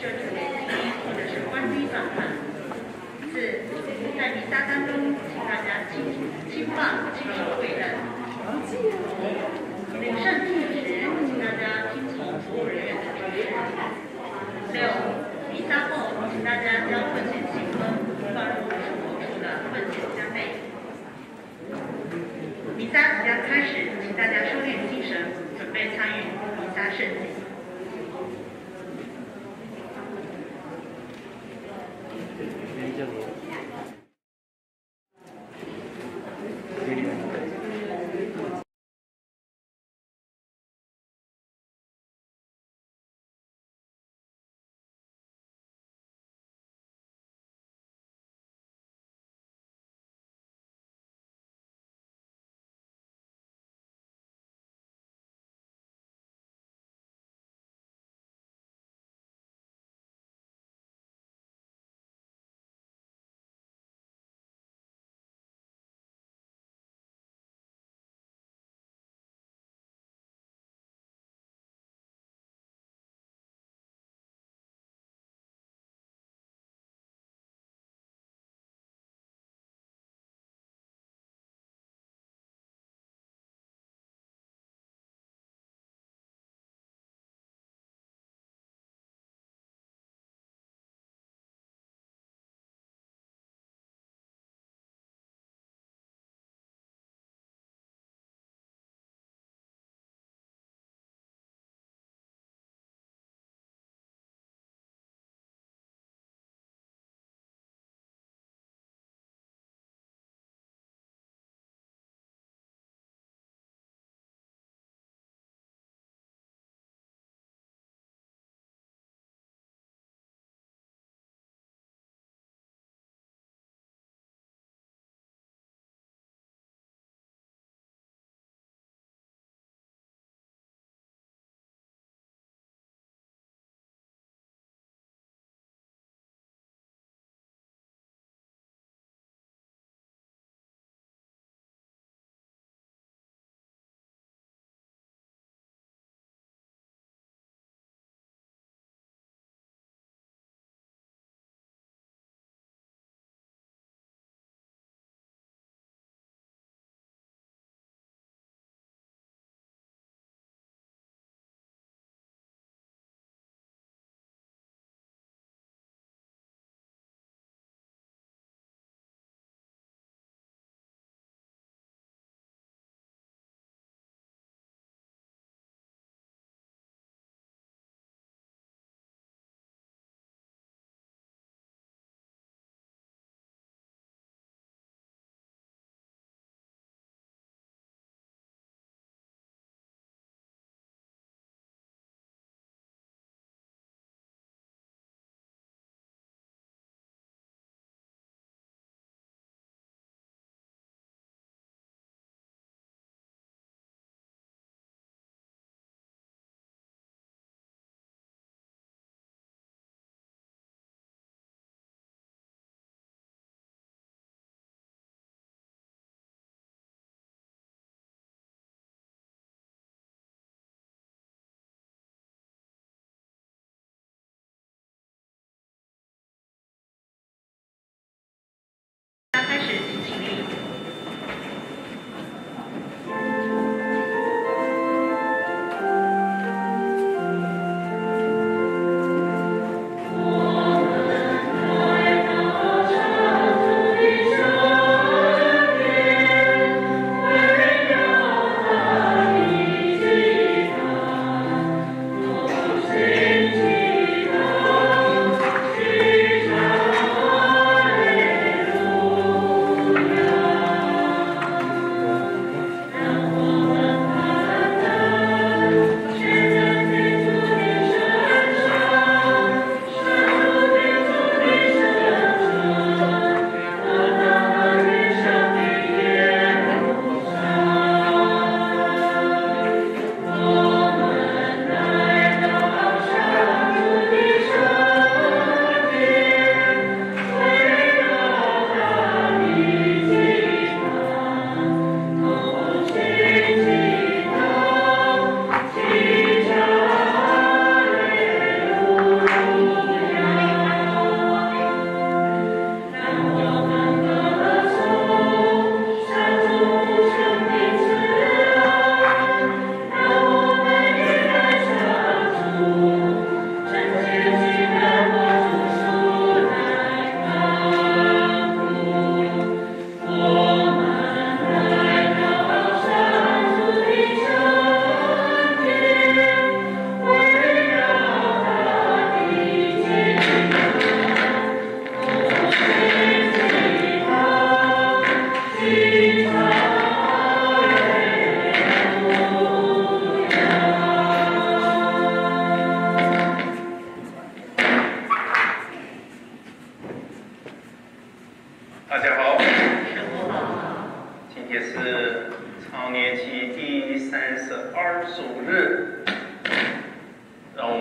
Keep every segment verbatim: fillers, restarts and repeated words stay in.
就主联系或者是关闭状态。四，在弥撒当中，请大家轻轻放、轻手为人。领圣体时，请大家听从服务人员的指示。六，弥撒后，请大家将奉献信封放入出口处的奉献箱内。弥撒即将开始，请大家收敛精神，准备参与弥撒圣祭。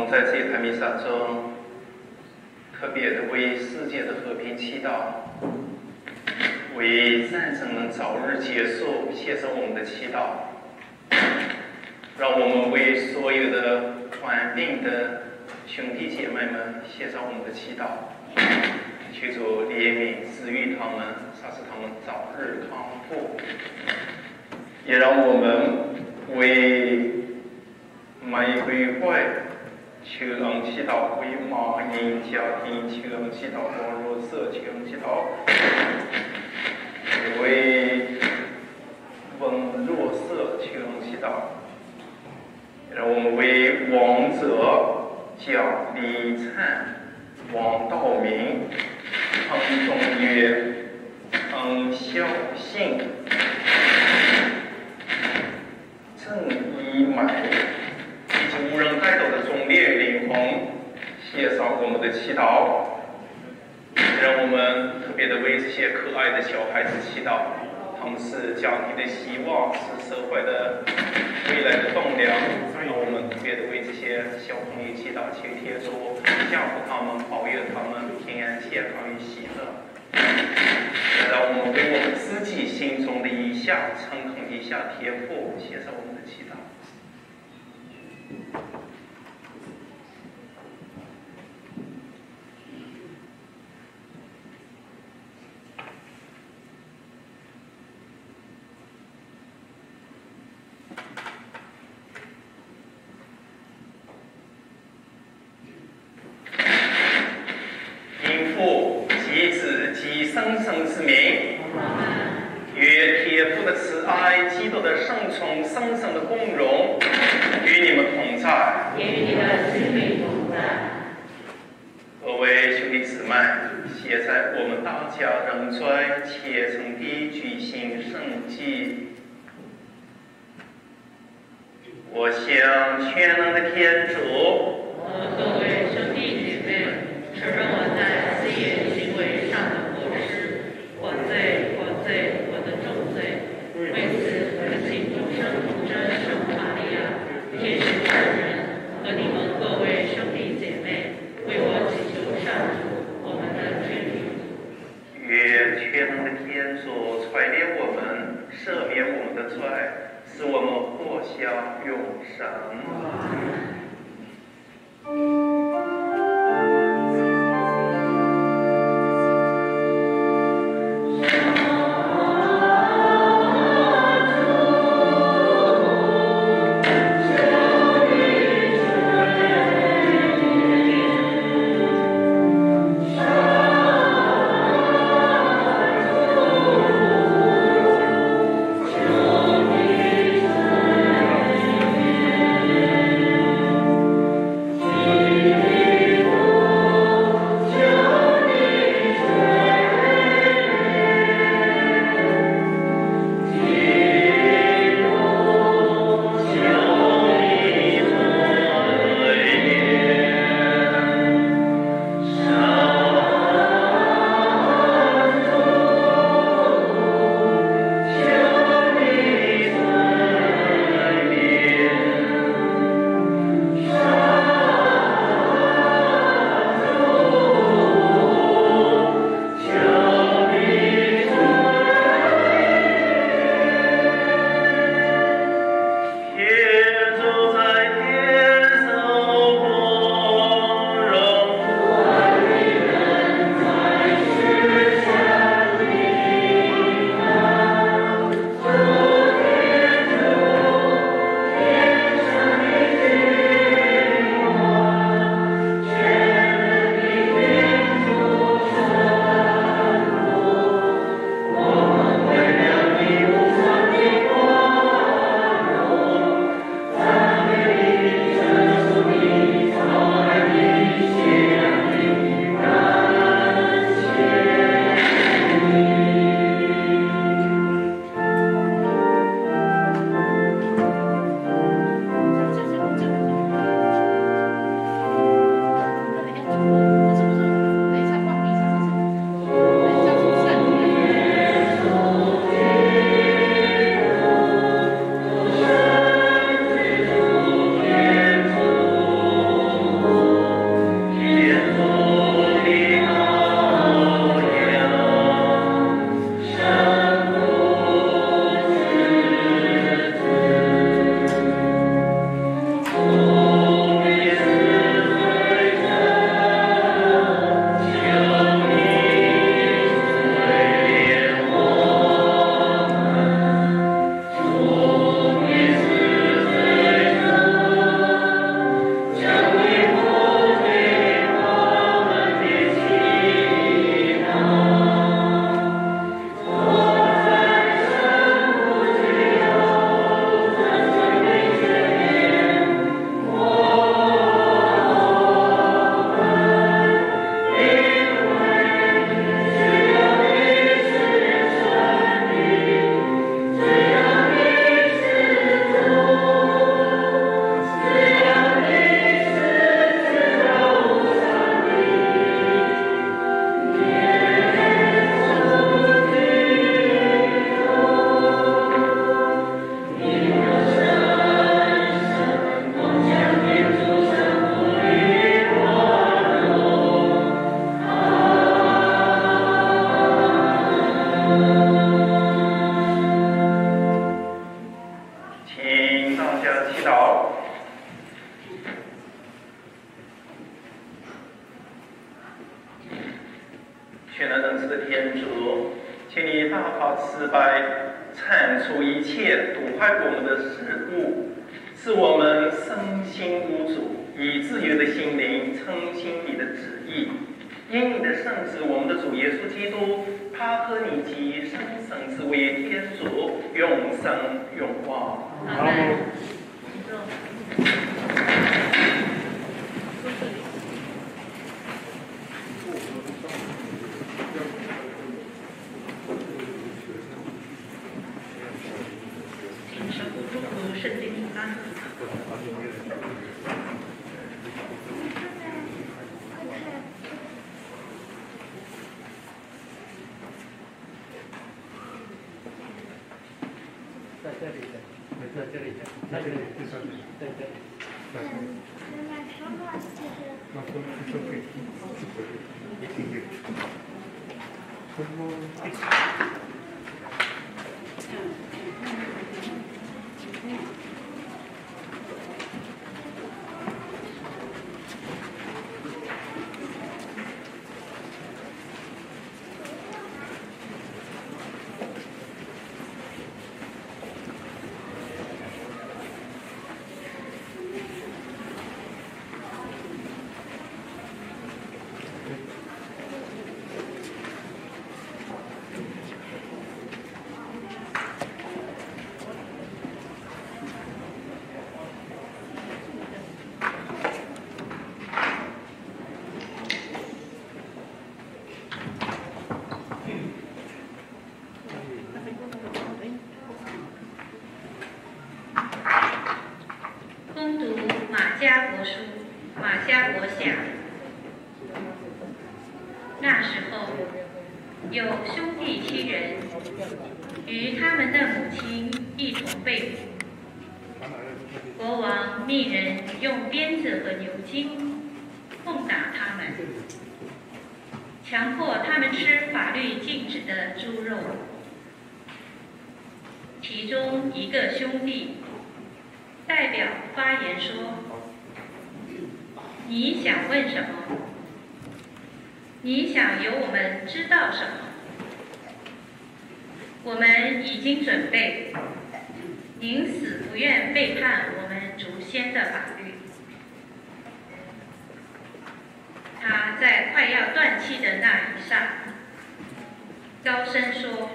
们在这台弥撒中，特别的为世界的和平祈祷，为战争能早日结束献上我们的祈祷。让我们为所有的患病的兄弟姐妹们献上我们的祈祷，求主怜悯治愈他们，杀使他们早日康复。也让我们为玫瑰会求恩祈祷，为马英家庭求恩祈祷，王若瑟求恩祈祷，为温若瑟求恩祈祷。让我们为王者蒋立灿、王道明、汤仲岳、汤孝信、郑一买以及无人带走的忠烈灵魂献上我们的祈祷。让我们特别的为这些可爱的小孩子祈祷，他们是家庭的希望，是社会的未来的栋梁。让我们特别的为这些小朋友祈祷，求天主降福他们，保佑他们平安健康与喜乐。让我们为我们自己心中的一项诚恳一项天赋献上我们的祈祷。生生之名，愿天父的慈爱、基督的圣宠、生生的共荣与你们同在， 也与你的心灵同在。 各位兄弟姊妹，现在我们大家仍在虔诚地举行圣祭。我向全能的天主和各位兄弟姐妹承认我在思言行为上的过失，我罪，我罪，我的重罪。为此，恳请众圣童真圣母玛利亚、天使圣人和你们各位兄弟姐妹为我祈求上主，我们的天主。 愿全能的天主垂怜我们，赦免我们的罪，使我们获享永生。 实的天主，请你大发慈悲，铲除一切毒害我们的事物，使我们身心无主，以自由的心灵称心你的旨意。因你的圣子，我们的主耶稣基督，他和你及生生之为天主，永生永王。 阿门。请神父祝福圣经平安。 在这里的，在这里的，在这里，在这里，在这里。 攻读马加国书，马加国下。那时候，有兄弟七人，与他们的母亲一同被捕。国王命人用鞭子和牛筋痛打他们，强迫他们吃法律禁止的猪肉。其中一个兄弟代表发言说：“你想问什么？你想由我们知道什么？我们已经准备。您死不愿背叛我们祖先的法律。”他在快要断气的那一刹，高声说：“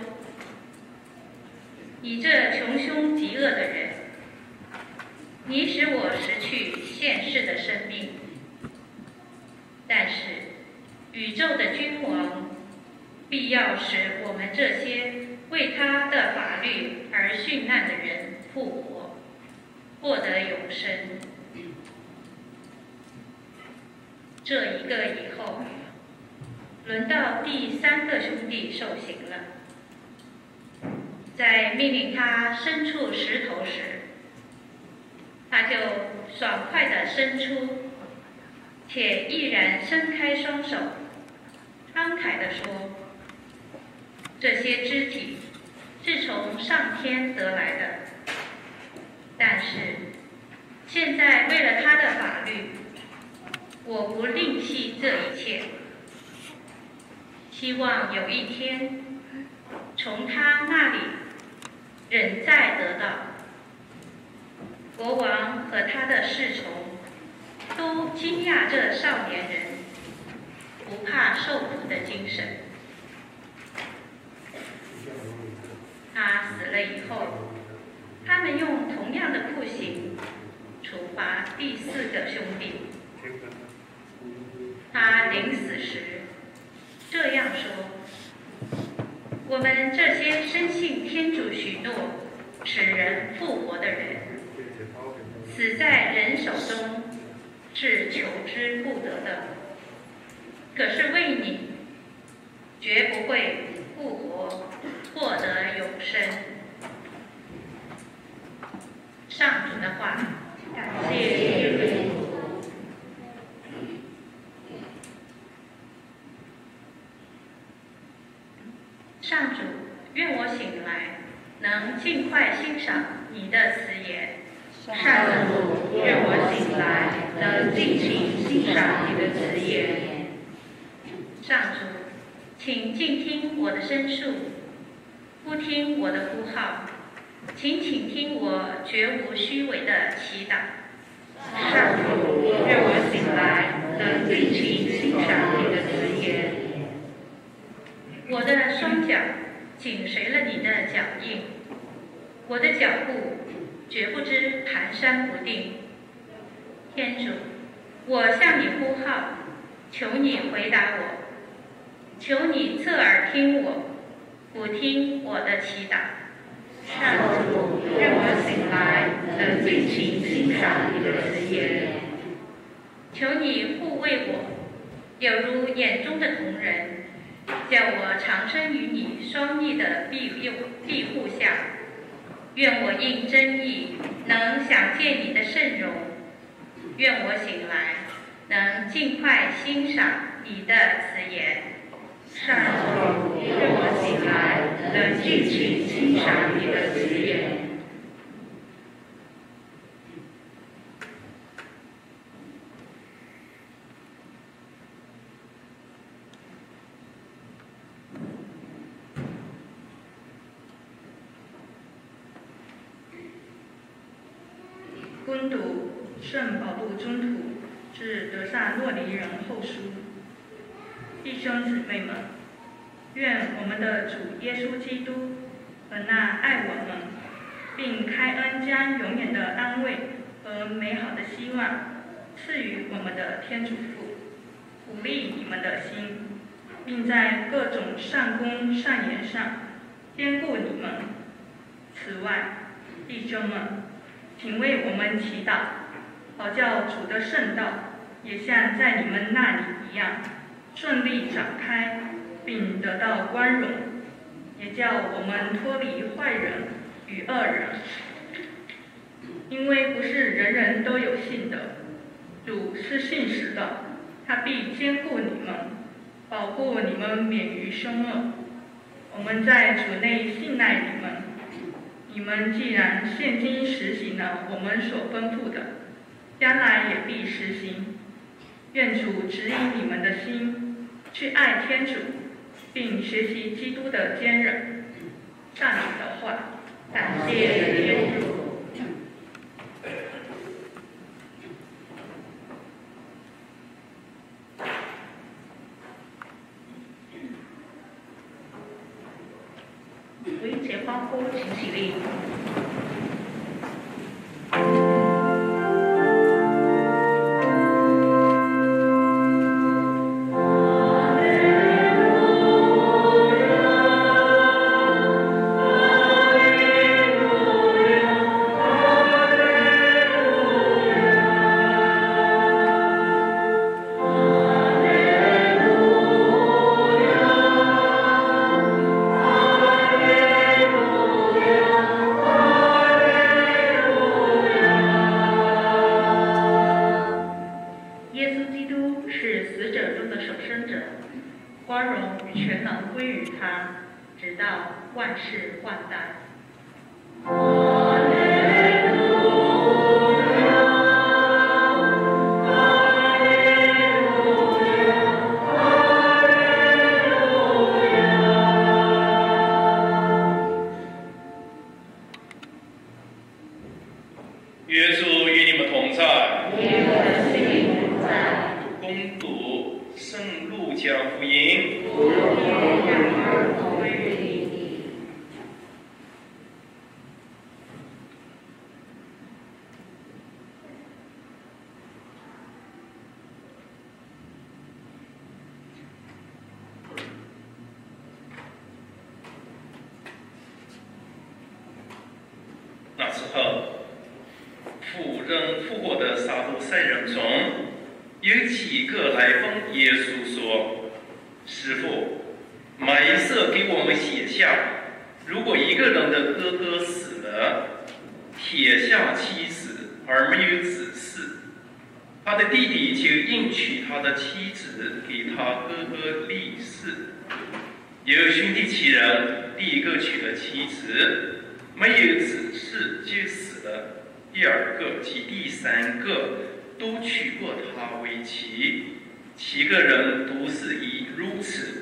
你这穷凶极恶的人，你使我失去现世的生命。但是，宇宙的君王必要使我们这些为他的法律而殉难的人复活，获得永生。”这一个以后，轮到第三个兄弟受刑了。在命令他伸出石头时，他就爽快地伸出，且毅然伸开双手，慷慨地说：“这些肢体是从上天得来的，但是现在为了他的法律，我不吝惜这一切，希望有一天从他那里仍再得到。”国王和他的侍从都惊讶这少年人不怕受苦的精神。他死了以后，他们用同样的酷刑处罚第四个兄弟。他临死时这样说：“我们这些深信天主许诺使人复活的人，死在人手中是求之不得的，可是为你，绝不会复活，获得永生。”上主的话，感谢主。上主，愿我醒来能尽快欣赏你的慈言。 上主，愿我醒来能尽情欣赏你的慈言。 上主， 请静听我的申诉，不听我的呼号，请倾听我绝无虚伪的祈祷。 上主，愿我醒来能尽情欣赏你的慈言。 我的双脚紧随了你的脚印，我的脚步绝不知蹒跚不定。天主，我向你呼号，求你回答我，求你侧耳听我，俯听我的祈祷。 上主，愿我醒来能尽情欣赏你的慈言。 求你护卫我，有如眼中的瞳人，叫我长生于你双翼的庇佑庇护下。愿我因真意能想见你的圣容，愿我醒来能尽快欣赏你的慈言。 上主，愿我醒来能尽情欣赏你的慈言。 恭读圣保禄宗徒致德萨洛尼人后书。弟兄姊妹们，愿我们的主耶稣基督和那爱我们并开恩将永远的安慰和美好的希望赐予我们的天主父，鼓励你们的心，并在各种善功善言上兼顾你们。此外，弟兄们，请为我们祈祷，好叫主的圣道也像在你们那里一样顺利展开，并得到光荣，也叫我们脱离坏人与恶人。因为不是人人都有信的，主是信实的，他必兼顾你们，保护你们免于凶恶。我们在主内信赖你们，你们既然现今实行了我们所吩咐的，将来也必实行。愿主指引你们的心，去爱天主，并学习基督的坚忍。上主的话，感谢天主。 福音节欢呼，请起立。 那时候，复人复活的撒都塞人中，有几个来访耶稣说：“师傅，麦瑟给我们写下，如果一个人的哥哥死了，撇下妻子而没有子嗣，他的弟弟就应娶他的妻子给他哥哥立嗣。有兄弟七人，第一个娶了妻子，没有子嗣就死了，第二个及第三个都娶过她为妻，七个人都是以如此。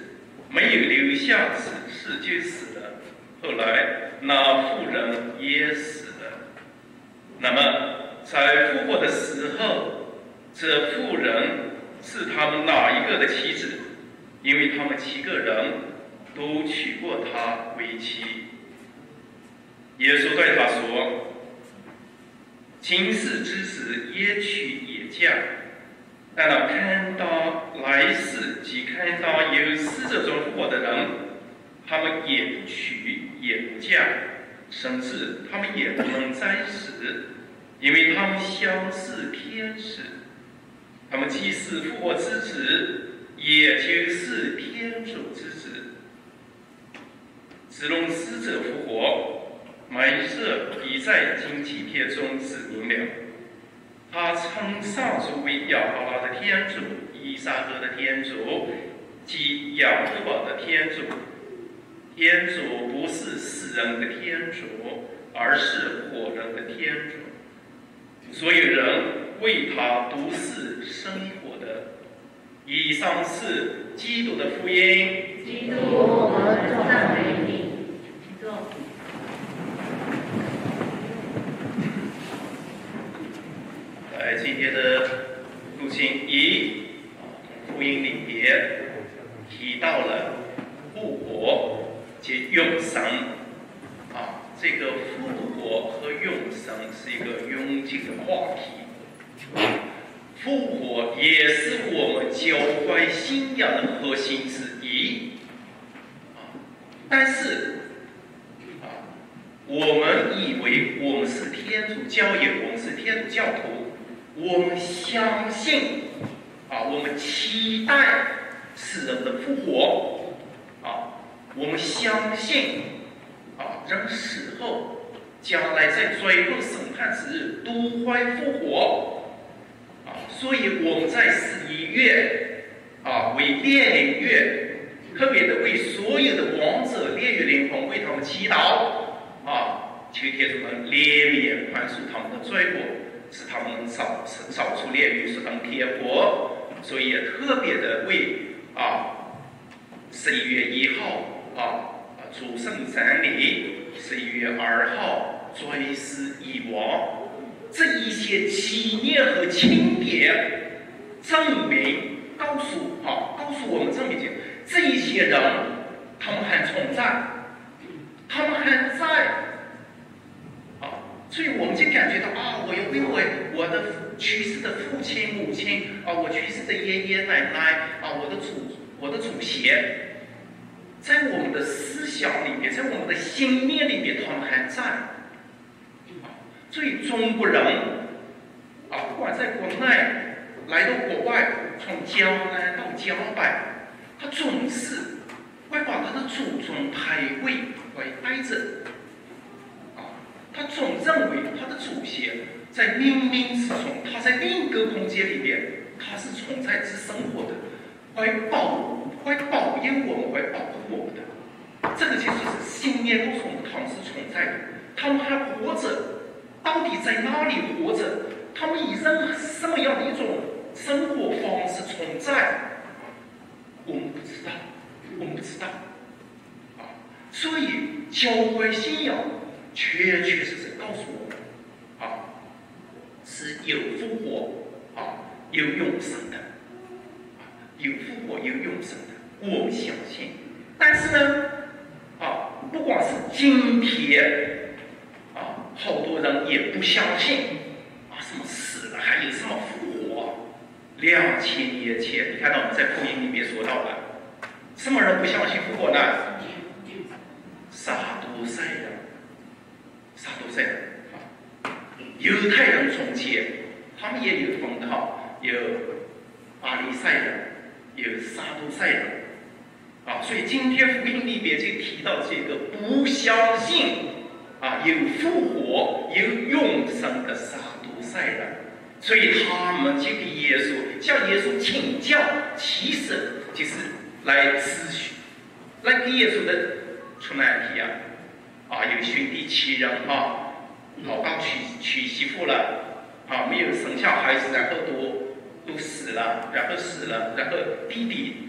没有留下子嗣就死了。后来那妇人也死了。那么在复活的时候，这妇人是他们哪一个的妻子？因为他们七个人都娶过她为妻。耶稣对他说：“今世之子也娶也嫁。”但那看到来世即看到有死者中复活的人，他们也不娶也不嫁，甚至他们也不能再死，因为他们相似天使。他们既是复活之子，也就是天主之子。只论死者复活，埋设已在经几帖中指明了。他称上主为亚伯拉的天主，以撒格的天主，即雅各伯的天主。天主不是死人的天主，而是活人的天主。所有人为他都是生活的。以上是基督的福音。 基督，我们赞美你。请坐。 在今天的路径一福音里边提到了复活及永生啊，这个复活和永生是一个永久的话题。复活也是我们教会信仰的核心之一啊，但是啊，我们以为我们是天主教友，我们是天主教徒。我们相信啊，我们期待死人的复活啊，我们相信啊，人死后将来在最后审判之日都会复活啊，所以我们在十一月啊为烈灵月，特别的为所有的亡者烈狱灵魂为他们祈祷啊，求天主能怜悯宽恕他们的罪过。使他们能扫扫出炼狱，使他们天国，所以也特别的为啊十一月一号啊啊主圣瞻礼，十一月二号追思遗忘，这一些纪念和庆典，证明告诉啊告诉我们证明这一些人，他们还存在，他们还在。所以我们就感觉到啊，我要为我的去世的父亲、母亲啊，我去世的爷爷奶奶啊，我的祖、我的祖先，在我们的思想里面，在我们的心念里面，他们还在。啊，所以中国人啊，不管在国内来到国外，从江南到江北，他总是会把他的祖宗牌位会带着。他总认为他的祖先在冥冥之中，他在另一个空间里边，他是存在之生活的，会保会保佑我们，会保护我们的。这个就是信念告诉我们他们是存在的，他们还活着，到底在哪里活着？他们以任什么样的一种生活方式存在？我们不知道，我们不知道。啊，所以教会信仰。确确实实告诉我们，啊，是有复活啊，有永生的，啊，有复活有永生的，我们相信。但是呢，啊，不光是今天，啊，好多人也不相信，啊，什么死了还有什么复活、啊？两千年前，你看到我们在福音里面说到了，什么人不相信复活呢？撒都塞人。撒都塞人啊，犹太人中间，他们也有分号，有巴黎赛人，有撒都塞人啊。所以今天福音里边就提到这个不相信啊有复活、有永生的撒都塞人，所以他们就给耶稣向耶稣请教，其实就是来咨询，来给耶稣的出难题啊。啊，有兄弟七人啊，老大娶娶媳妇了，啊，没有生下孩子，然后都都死了，然后死了，然后弟弟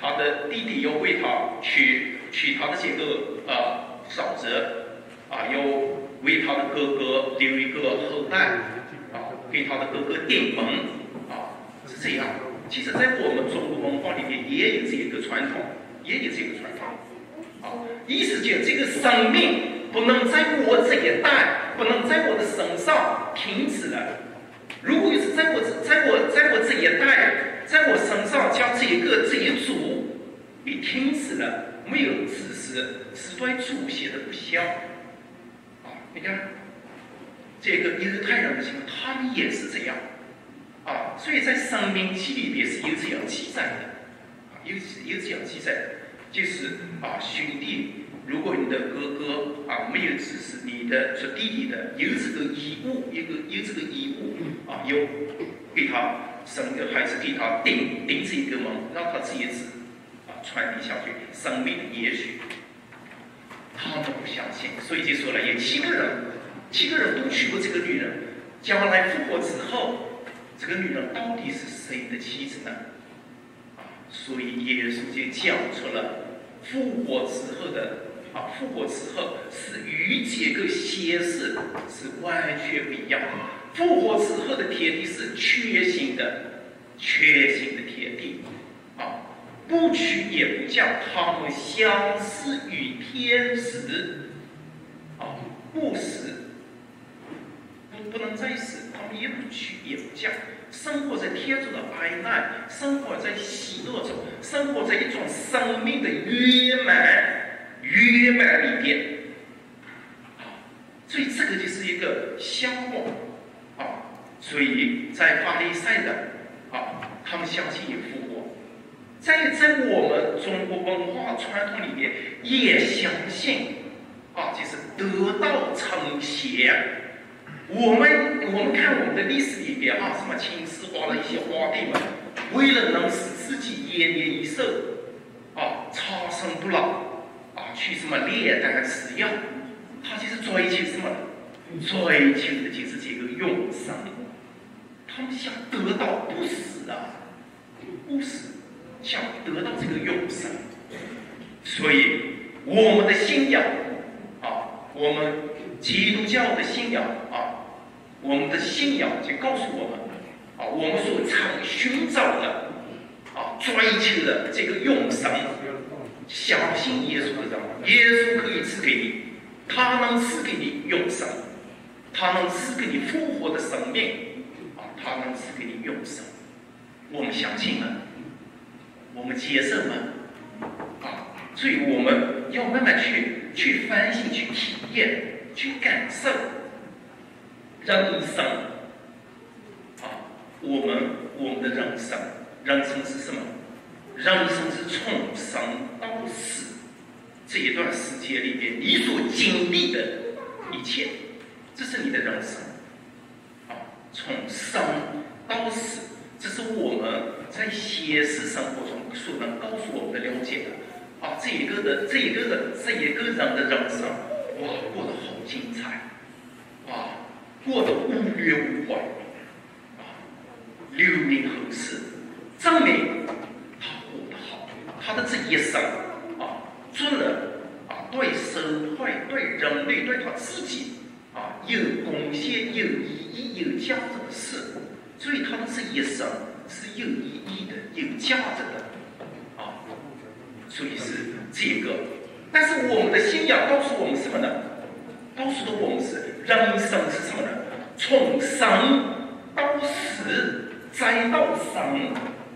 他的弟弟又为他娶娶他的这个呃嫂子啊，又为他的哥哥留一个后代啊，给他的哥哥顶门啊，是这样。其实，在我们中国文化里面也有这个传统，也有这个传统啊，意思就是这个生命不能在我这一代，不能在我的身上停止了。如果是在我在我在我这一代，在我身上将这个这一组给停止了，没有自私，是对祖先的不孝啊！你看，这个犹太人的情况，他们也是这样啊，所以在《申命记》里边是有这样记载的啊，有有这样记载的，就是啊，兄弟。如果你的哥哥啊没有指示你的做弟弟的有这个义务，一个有这个义务啊，有给他生个孩子，给他顶顶这个门，让他这一子啊传递下去生命的延续。他们不相信，所以就说了，有七个人，七个人都娶过这个女人，将来复活之后，这个女人到底是谁的妻子呢？啊，所以耶稣就讲出了复活之后的。啊，复活之后是与这个先世是完全不一样的。复活之后的天地是全新的、全新的天地。啊，不取也不降，他们相似于天使。啊，不死，不不能再死，他们也不取也不降，生活在天主的爱难，生活在喜乐中，生活在一种生命的圆满。圆满里边，啊，所以这个就是一个向往，啊，所以在法利赛人，啊，他们相信有复活，在在我们中国文化传统里面也相信，啊，就是得道成仙。我们我们看我们的历史里边啊，什么秦始皇的一些皇帝们，为了能使自己延年益寿，啊，长生不老。啊，去什么炼丹吃药，他就是追求什么？追求的就是这个永生。他们想得到不死啊，不死，想得到这个永生。所以我们的信仰啊，我们基督教的信仰啊，我们的信仰就告诉我们啊，我们所常寻找的啊，追求的这个永生。相信耶稣的人，耶稣可以赐给你，他能赐给你永生，他能赐给你复活的生命，啊，他能赐给你永生。我们相信吗？我们接受吗？啊，所以我们要慢慢去去反省、去体验、去感受人生。啊，我们我们的人生，人生是什么？人生是从生到死这一段时间里边，你所经历的一切，这是你的人生。啊，从生到死，这是我们在现实生活中所能告诉我们的了解的。啊，这一个的这一个人这一个人的人生，哇，过得好精彩，啊，过得无怨无悔，啊，留名后世，证明。他的这一生啊，做了啊对社会、对人类、对他自己啊有贡献、有意义、有价值的事，所以他的这一生是有意义的、有价值的啊。所以是这个。但是我们的信仰告诉我们什么呢？告诉的我们是人生是什么呢？从生到死，再到生。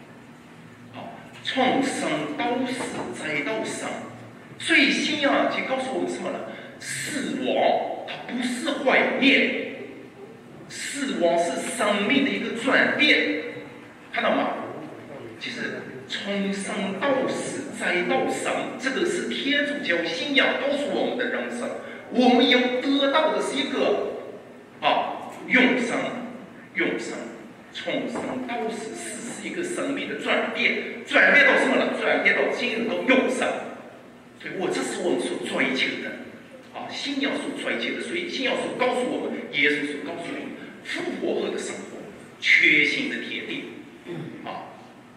从生到死，再到生，所以信仰就告诉我们什么呢？死亡它不是毁灭，死亡是生命的一个转变，看到吗？就是从生到死，再到生，这个是天主教信仰告诉我们的人生。我们要得到的是一个啊永生，永生。从生到死，死是一个生命的转变，转变到什么呢？转变到进入到永生。所以我这是我们所追求的，啊，信仰所追求的。所以信仰所告诉我们，耶稣所告诉我们，复活后的生活，全新的天地，啊，不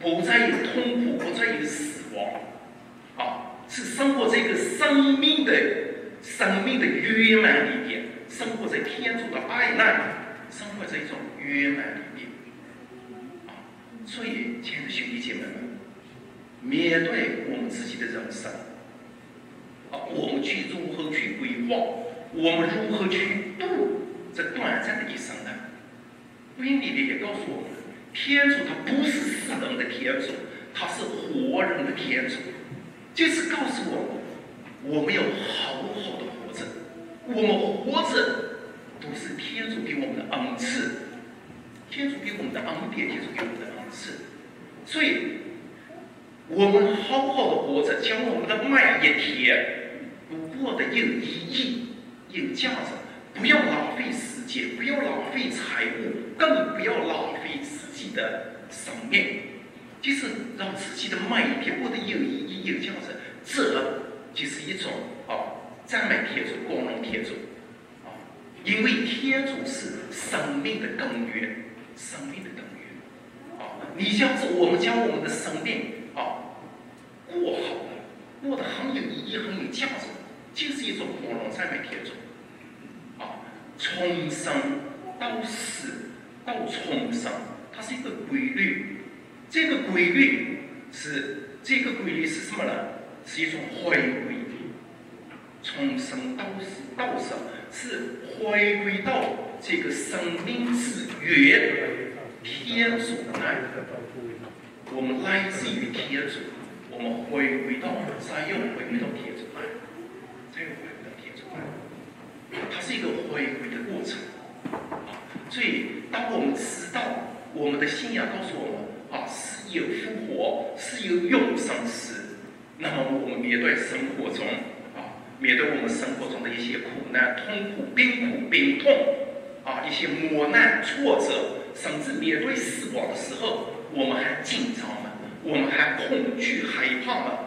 不再有痛苦，不再有死亡，啊，是生活在一个生命的生命的圆满里边，生活在天主的爱那，生活在一种圆满里面，啊，所以亲爱的兄弟姐妹们，面对我们自己的人生，啊，我们去如何去规划，我们如何去度这短暂的一生呢？福音里面也告诉我们，天主他不是死人的天主，他是活人的天主，就是告诉我们，我们要好好的活着，我们活着都是天主给我们的恩赐，天主给我们的恩典，天主给我们的恩赐，所以我们好好的活着，将我们的每一天都过得有意义、有价值，不要浪费时间，不要浪费财物，更不要浪费自己的生命，就是让自己的每一天过得有意义、有价值，这就是一种啊赞美天主、光荣天主啊，因为天主是生命的根源，生命的根源啊，你将是我们将我们的生命啊过好了，过得很有意义、很有价值，就是一种光荣赞美天主啊，从生到死到重生，它是一个规律。这个规律是这个规律是什么呢？是一种回归，从生到死到生是回归到这个生命之源天主来。我们来自于天主，我们回归到，再又回归到天主来，再又回归到天主来，它是一个回归的过程。所以，当我们知道我们的信仰告诉我们啊，是有复活，是有永生时，那么我们面对生活中啊，面对我们生活中的一些苦难、痛苦、病苦、病痛啊，一些磨难、挫折，甚至面对死亡的时候，我们还紧张吗？我们还恐惧、害怕吗？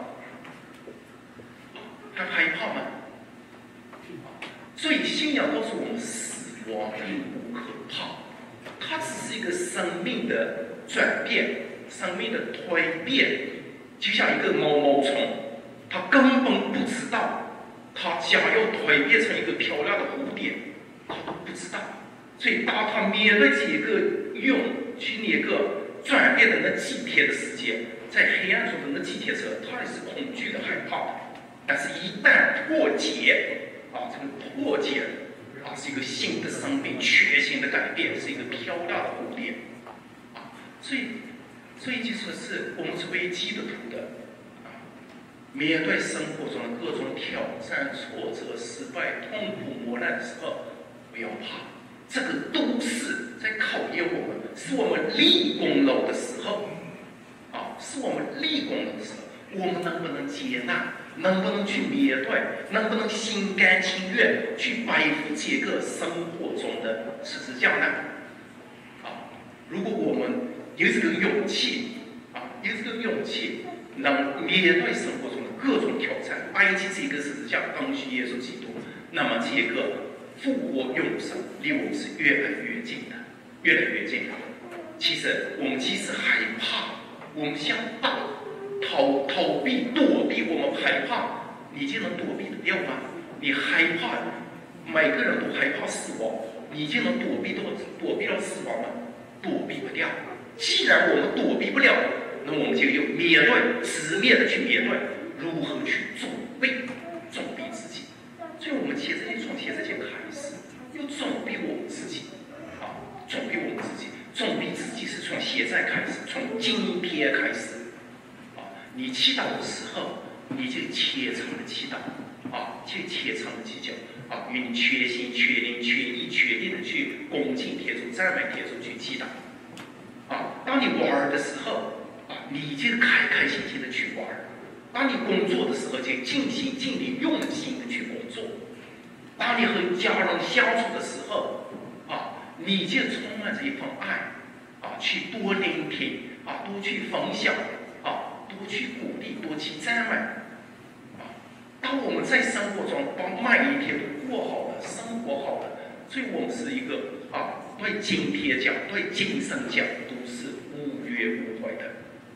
还害怕吗？所以信仰告诉我们，死亡并不可怕，它只是一个生命的转变，生命的蜕变，就像一个毛毛虫，它根本不知道，它将要蜕变成一个漂亮的蝴蝶，它都不知道。所以当它面对这个用去那个转变的那几天的时间，在黑暗中的那几天时候，它也是恐惧的、害怕的。但是，一旦破解啊，这个破解啊，是一个新的生命、全新的改变，是一个漂亮的蝴蝶啊。所以，所以就说是我们作为基督徒的啊，面对生活中的各种挑战、挫折、失败、痛苦、磨难的时候，不要怕。这个都是在考验我们，是我们立功劳的时候，啊，是我们立功劳的时候，我们能不能接纳，能不能去面对，能不能心甘情愿去背负这个生活中的十字架呢？啊，如果我们有这个勇气，啊，有这个勇气，能面对生活中的各种挑战，背起这个十字架，跟随耶稣基督，那么这个复活永生离我们是越来越近的，越来越近的。其实我们即使害怕，我们想逃逃逃避躲避，我们害怕，你就能躲避得掉吗？你害怕，每个人都害怕死亡，你就能躲避到躲避到死亡吗？躲避不掉。既然我们躲避不了，那我们就要面对，直面的去面对，如何去准备，准备自己。所以我们其实从现在就开始，要准备我们自己，啊，准备我们自己，准备自己是从现在开始，从今天开始，啊，你祈祷的时候，你就虔诚的祈祷，啊，就虔诚的祈求，啊，与你全心全灵全意全力的去恭敬天主、赞美天主去祈祷，啊，当你玩的时候，啊，你就开开心心的去玩。当你工作的时候，就尽心尽力、用心的去工作；当你和家人相处的时候，啊，你就充满着一份爱，啊，去多聆听，啊，多去分享，啊，多去鼓励，多去赞美，啊。当我们在生活中把每一天都过好了，生活好了，所以我们是一个啊，对今天讲、对今生讲都是无怨无悔的。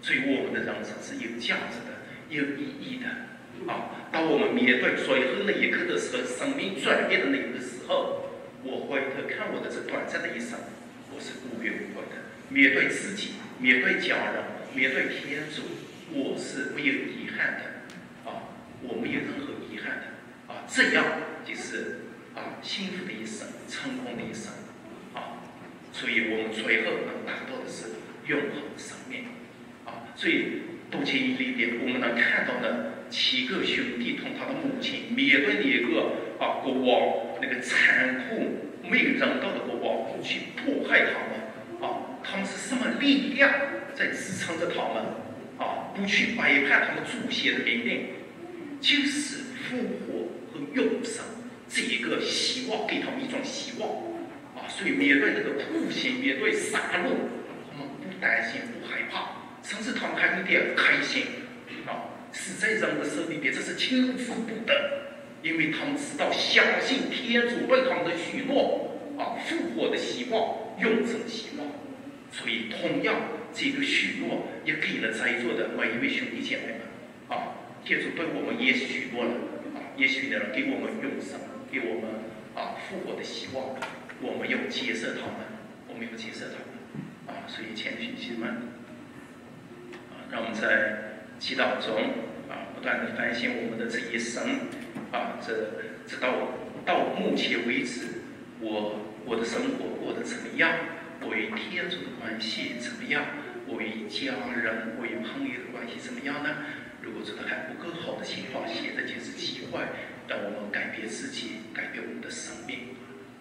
所以我们的人生是有价值的、有意义的。啊，当我们面对最后那一刻的时候，生命转变的那个时候，我回头看我的这短暂的一生，我是无怨无悔的。面对自己，面对家人，面对天主，我是没有遗憾的。啊，我没有任何遗憾的。啊，这样就是啊幸福的一生，成功的一生。啊，所以我们最后能达到的是永恒的生命。啊，所以多节义里边，我们能看到呢。七个兄弟同他的母亲面对那一个啊国王那个残酷没有人道的国王去迫害他们啊，他们是什么力量在支撑着他们啊？不去背叛他们祖先的命令，就是复活和永生这一个希望，给他们一种希望啊。所以面对那个酷刑，面对杀戮，他们不担心不害怕，甚至他们还有点开心啊。死在人的手里边，这是求之不得，因为他们知道，相信天主对他们的许诺啊，复活的希望，永生的希望。所以，同样这个许诺也给了在座的每一位兄弟姐妹们啊，天主对我们也许诺了啊，也许呢给我们永生，给我们啊复活的希望，我们要接受他们，我们要接受他们啊。所以，亲爱的兄弟们啊，让我们在祈祷中啊，不断的反省我们的这一生啊，这直到到目前为止，我我的生活过得怎么样？我与天主的关系怎么样？我与家人、我与朋友的关系怎么样呢？如果做得还不够好的情况，现在就是机会，让我们改变自己，改变我们的生命。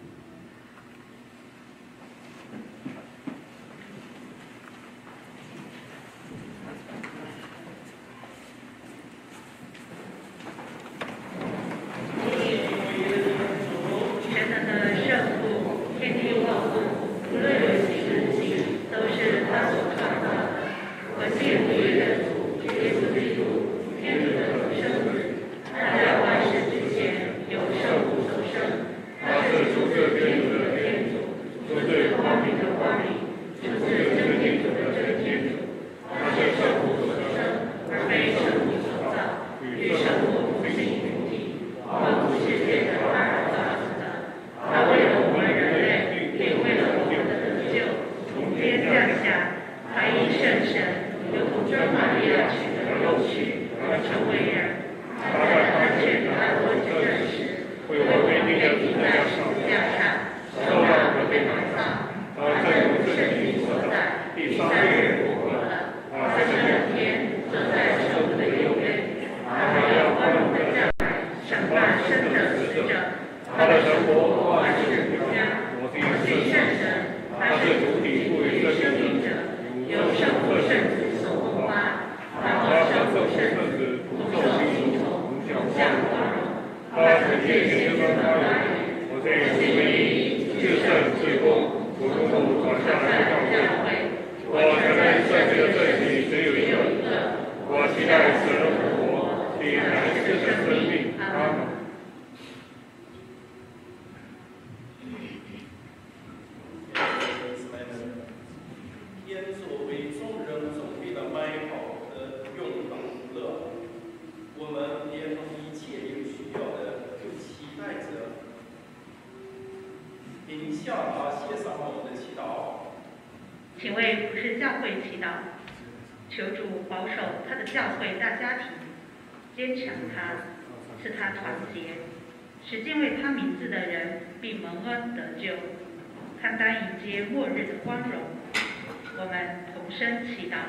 请为普世教会祈祷，求主保守他的教会大家庭，坚强他，使他团结，使敬畏他名字的人必蒙恩得救，堪当迎接末日的光荣。我们同声祈祷。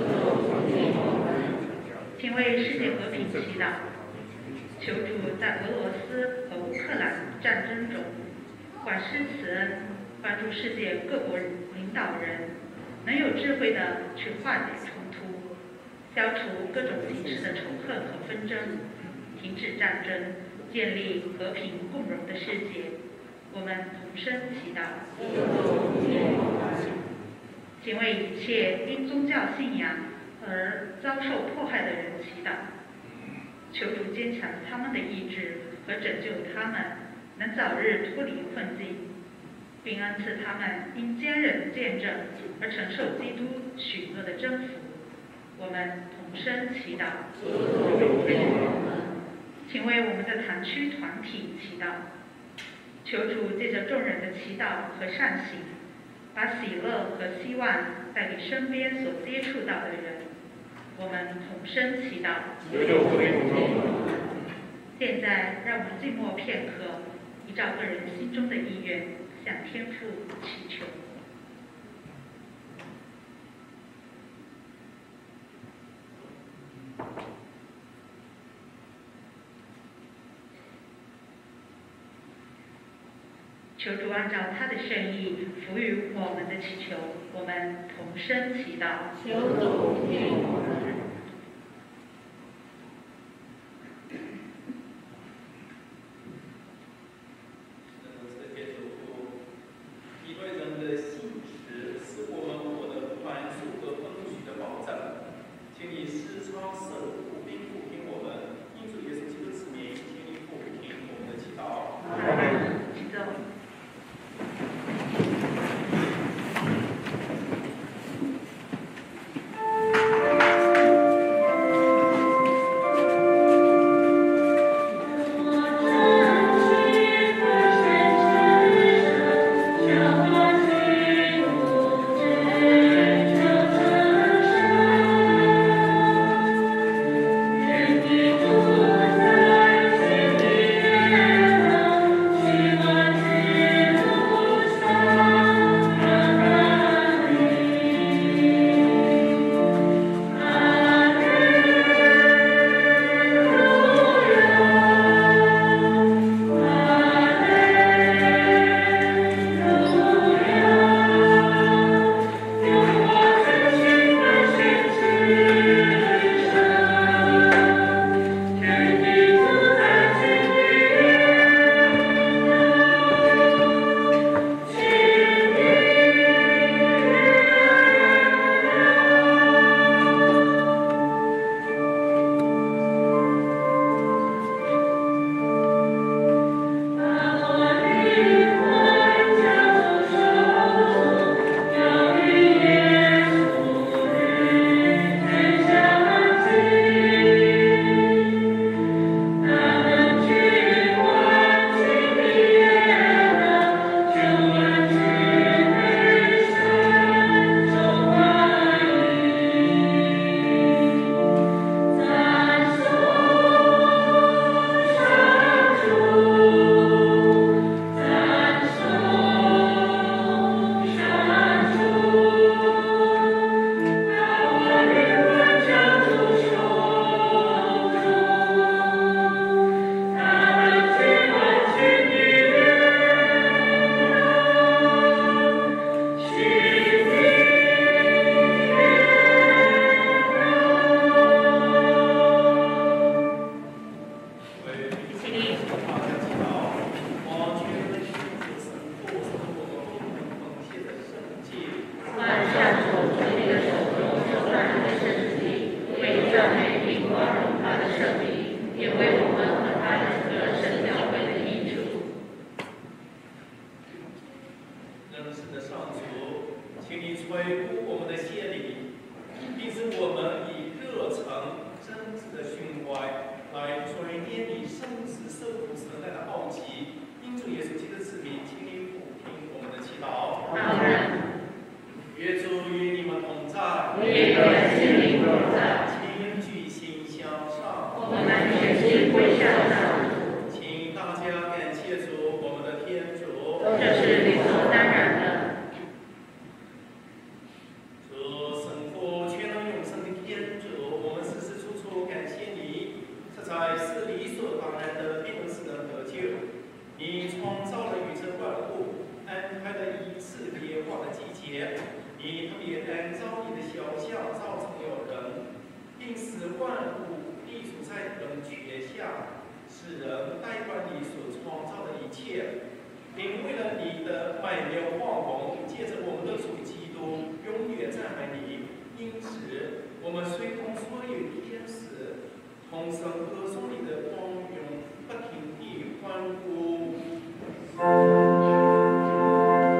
请为世界和平祈祷，求主在俄罗斯和乌克兰战争中广施慈恩，帮助世界各国领导人能有智慧地去化解冲突，消除各种形式的仇恨和纷争，停止战争，建立和平共荣的世界。我们同声祈祷。请为一切因宗教信仰而遭受迫害的人祈祷，求主坚强他们的意志和拯救他们，能早日脱离困境，并恩赐他们因坚韧见证而承受基督许诺的征服， 我们同声祈祷。请为我们的堂区团体祈祷，求主借着众人的祈祷和善行，把喜乐和希望带给身边所接触到的人。我们同声祈祷。现在，让我们静默片刻，依照个人心中的意愿，向天父祈求。求主按照他的圣意赋予我们的祈求，我们同声祈祷。 求主听我们。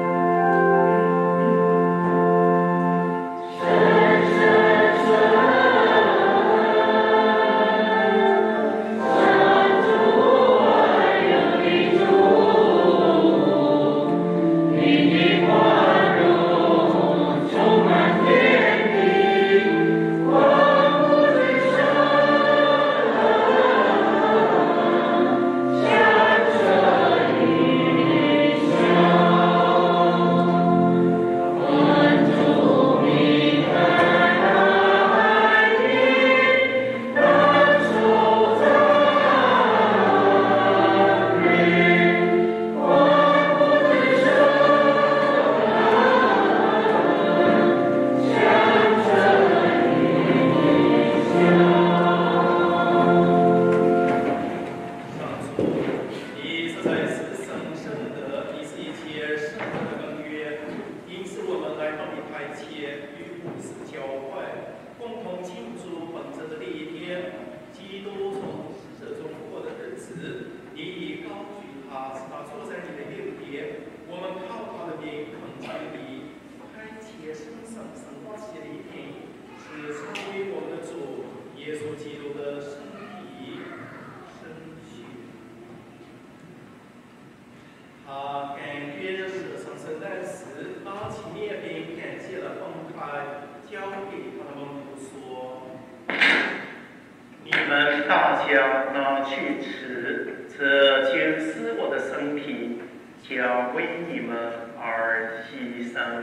神神神家拿去吃，这就是我的身体，将为你们而牺牲。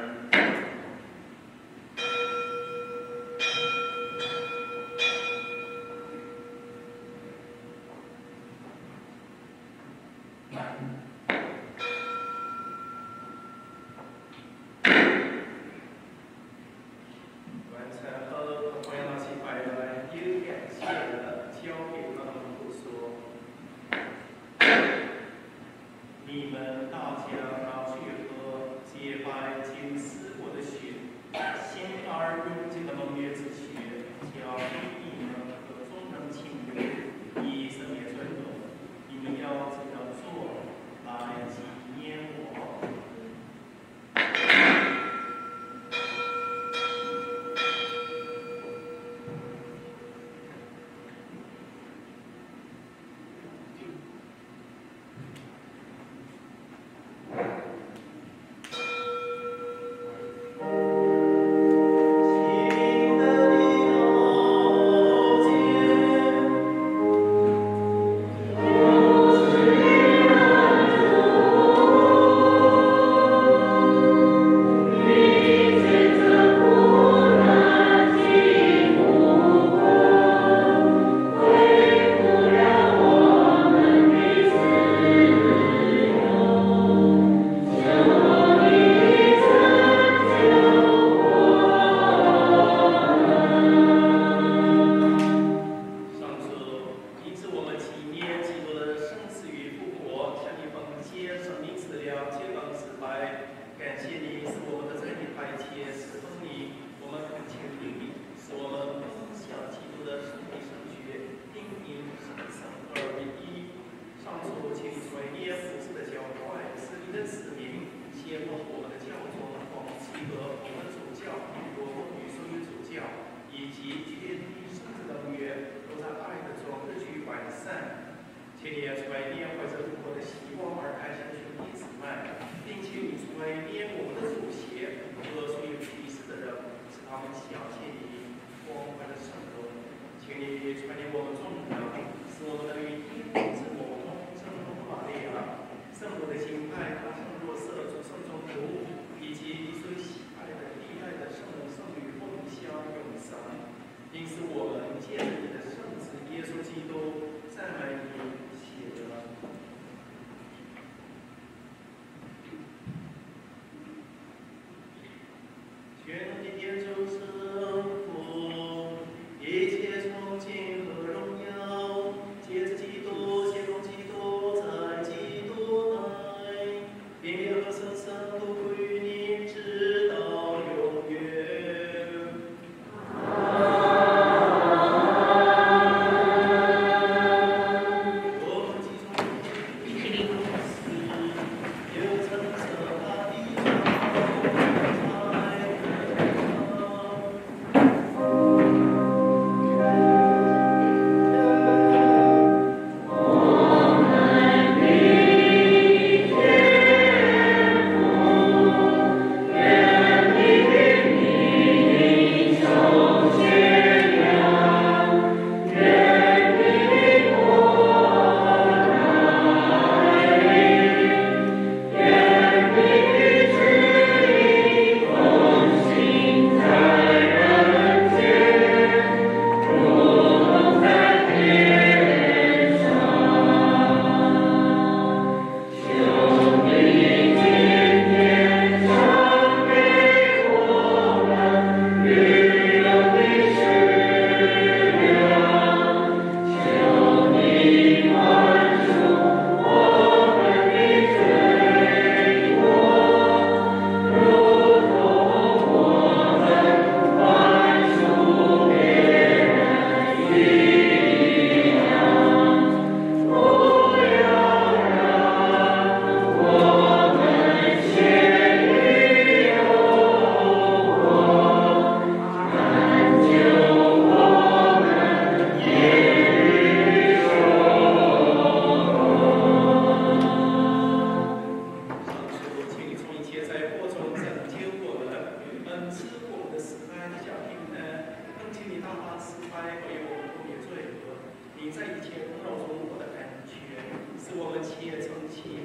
阿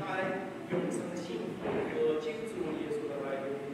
待永生幸福和救主耶稣的来临。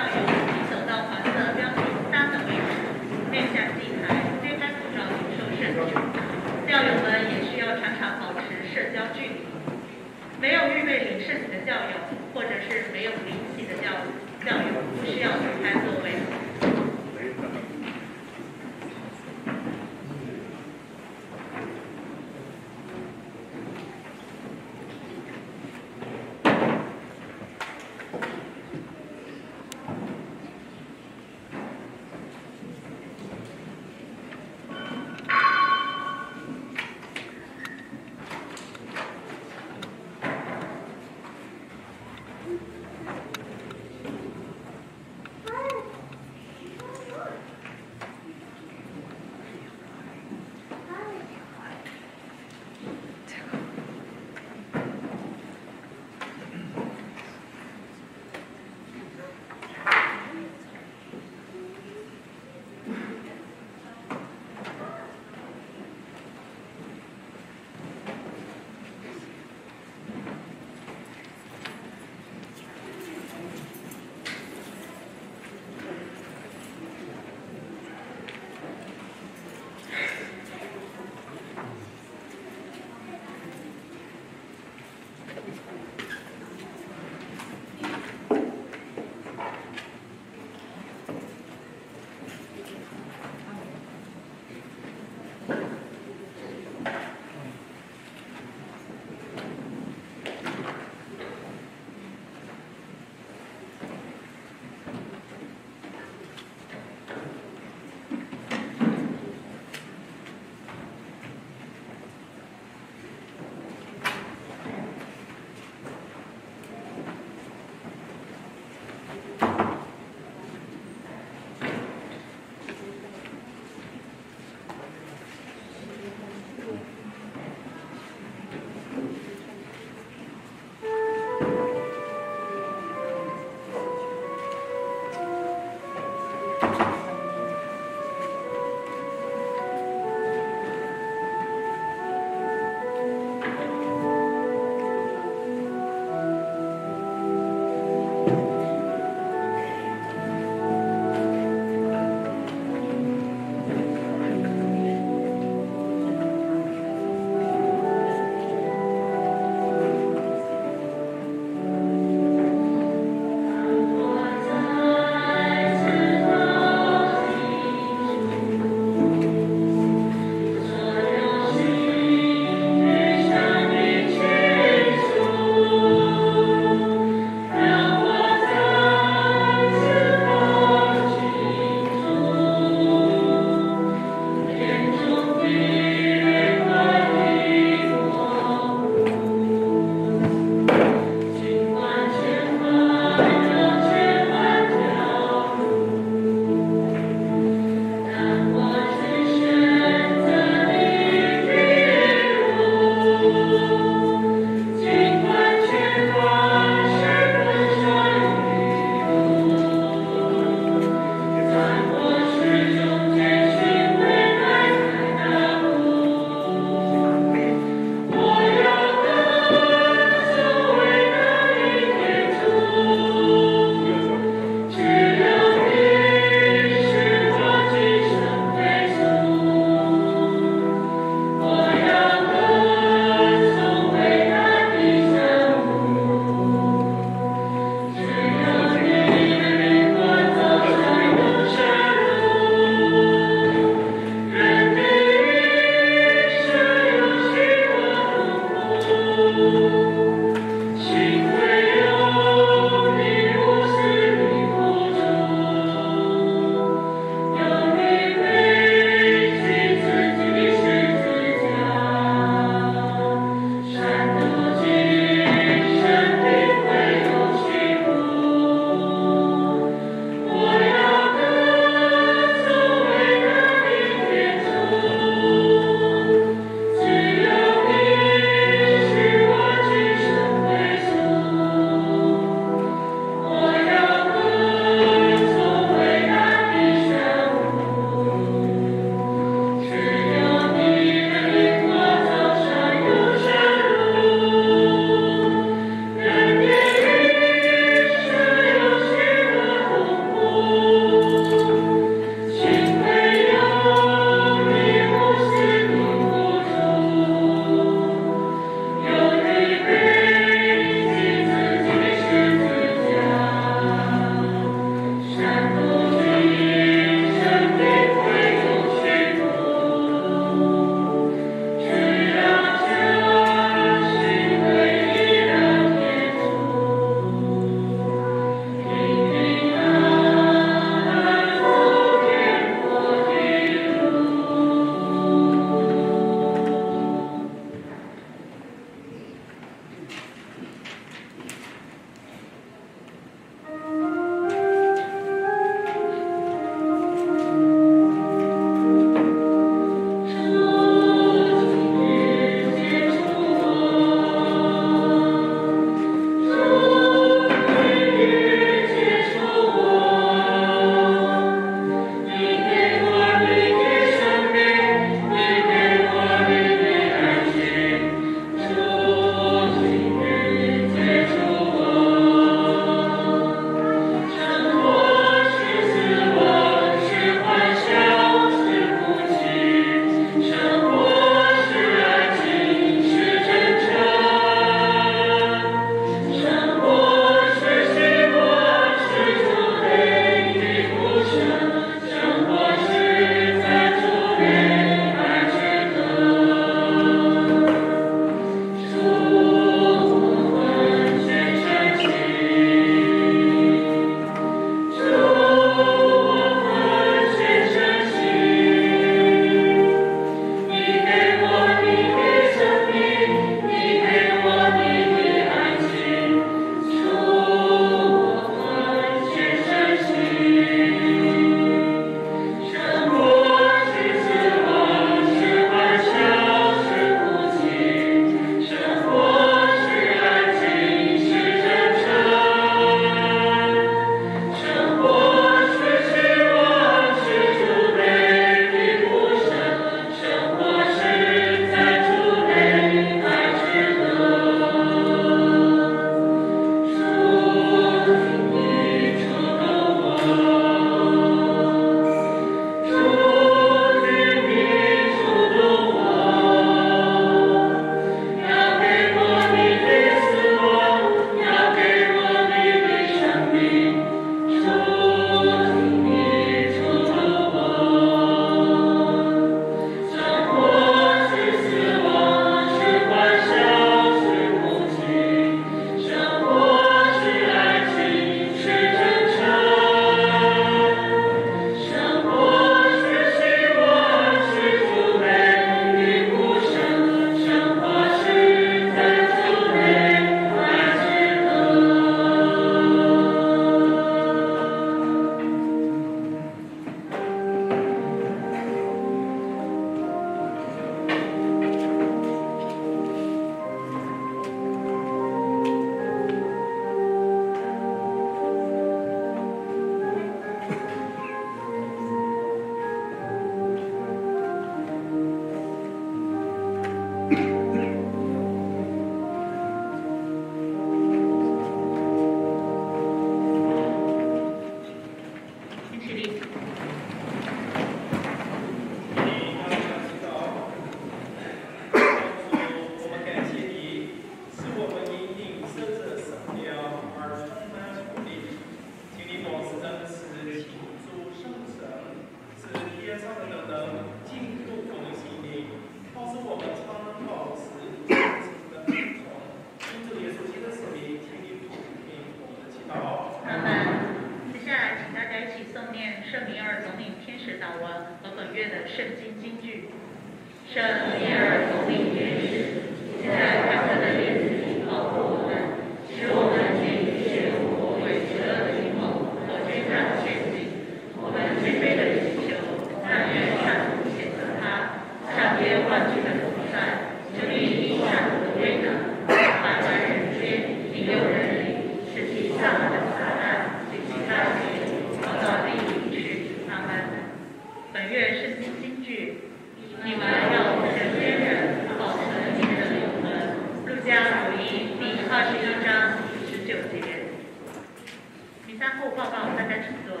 圣经金句。 圣尼尔同领天使，在他的链子里保护我们，使我们免于邪恶诡谲的阴谋和军战陷阱。我们谦卑的祈求，但愿上主谴责他，上天万军的统帅，就以以上主的威能，反转人间，引诱人灵，使其丧亡的撒旦及其他邪灵逃到地狱去。阿门。 本月圣经金句。 你们要神仙人保存你们的灵魂。 路加福音第二十一章十九节。弥撒后报告，大家请坐。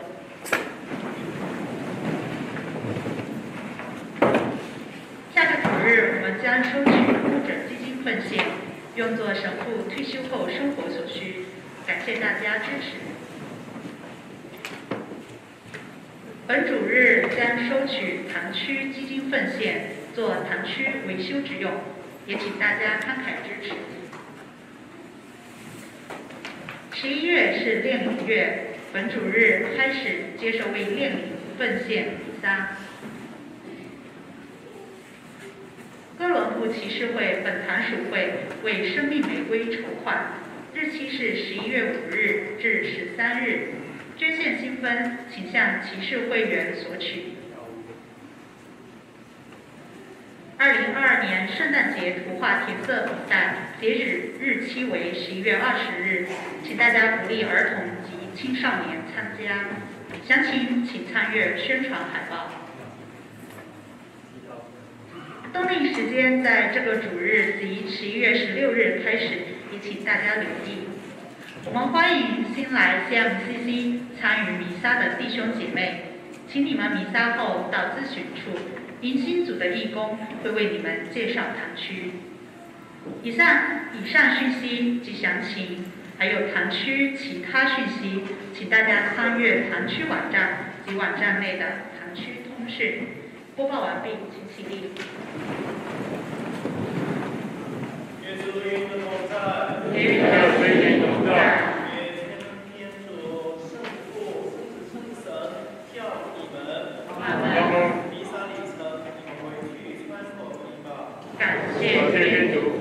下个主日我们将收取牧者基金奉献，用作神父退休后生活所需。感谢大家支持。本主日将收取堂区基金奉献，做堂区维修之用，也请大家慷慨支持。十一月是炼灵月，本主日开始接受为炼灵奉献弥撒。哥伦布骑士会本堂属会为生命玫瑰筹款，日期是十一月五日至十三日。捐献新分，请向骑士会员索取。二零二二年圣诞节图画填色比赛截止日期为十一月二十日，请大家鼓励儿童及青少年参加。详情请参阅宣传海报。冬令时间在这个主日及十一月十六日开始，也请大家留意。我们欢迎新来 C M C C 参与弥撒的弟兄姐妹，请你们弥撒后到咨询处，迎新组的义工会为你们介绍堂区。以上以上讯息及详情，还有堂区其他讯息，请大家参阅堂区网站及网站内的堂区通讯。播报完毕，请起立。 耶稣与你同在。 与你随你同在。 天主圣父、圣子、圣神，叫你们。 阿门。 弥撒礼成，你们回去穿口衣吧。 感谢天主。